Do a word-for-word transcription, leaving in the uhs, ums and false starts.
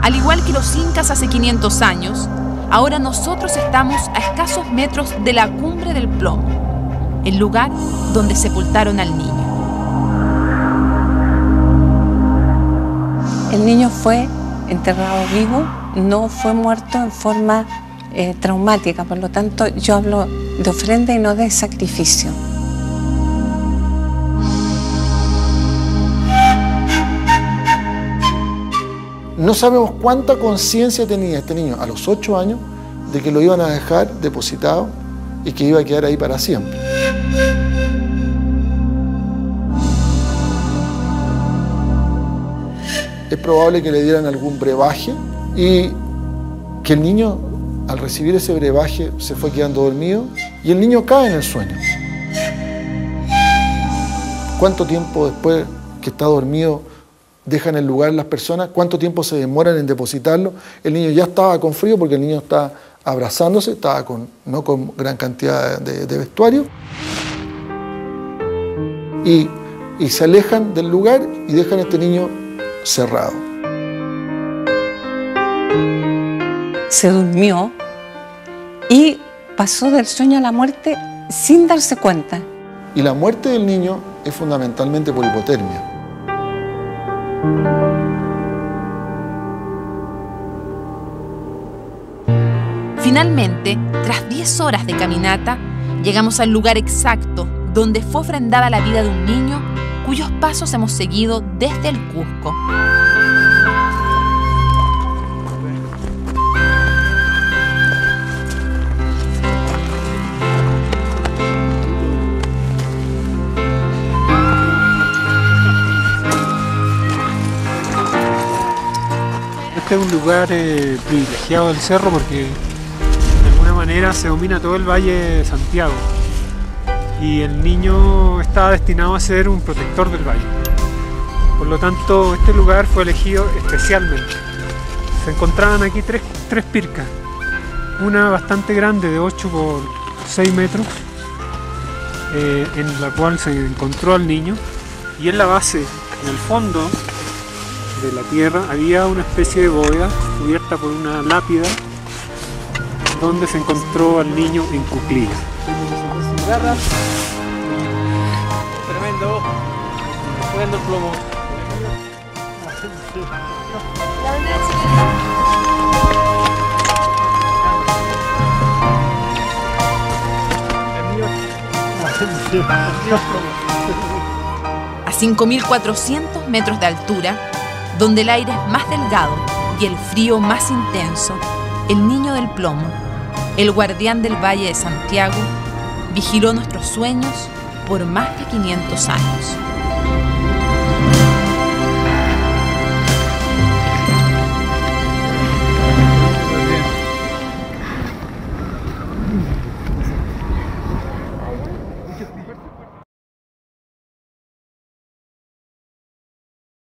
Al igual que los incas hace quinientos años, ahora nosotros estamos a escasos metros de la cumbre del Plomo, el lugar donde sepultaron al niño. El niño fue enterrado vivo, no fue muerto en forma eh, traumática, por lo tanto yo hablo de ofrenda y no de sacrificio. No sabemos cuánta conciencia tenía este niño a los ocho años de que lo iban a dejar depositado y que iba a quedar ahí para siempre. Es probable que le dieran algún brebaje y que el niño, al recibir ese brebaje, se fue quedando dormido y el niño cae en el sueño. ¿Cuánto tiempo después que está dormido dejan el lugar las personas? ¿Cuánto tiempo se demoran en depositarlo? El niño ya estaba con frío porque el niño está abrazándose, estaba con, no con gran cantidad de, de vestuario. Y, y se alejan del lugar y dejan a este niño cerrado. Se durmió y pasó del sueño a la muerte sin darse cuenta. Y la muerte del niño es fundamentalmente por hipotermia. Finalmente, tras diez horas de caminata, llegamos al lugar exacto donde fue ofrendada la vida de un niño cuyos pasos hemos seguido desde el Cusco. Este es un lugar eh, privilegiado del cerro porque de alguna manera se domina todo el Valle de Santiago y el niño está destinado a ser un protector del valle. Por lo tanto, este lugar fue elegido especialmente. Se encontraban aquí tres, tres pircas, una bastante grande de ocho por seis metros, eh, en la cual se encontró al niño, y en la base, en el fondo de la tierra, había una especie de bóveda cubierta por una lápida donde se encontró al niño en cuclillas. Tremendo, tremendo el plomo. A cinco mil cuatrocientos metros de altura, donde el aire es más delgado y el frío más intenso, el niño del Plomo, el guardián del Valle de Santiago, vigiló nuestros sueños por más de quinientos años.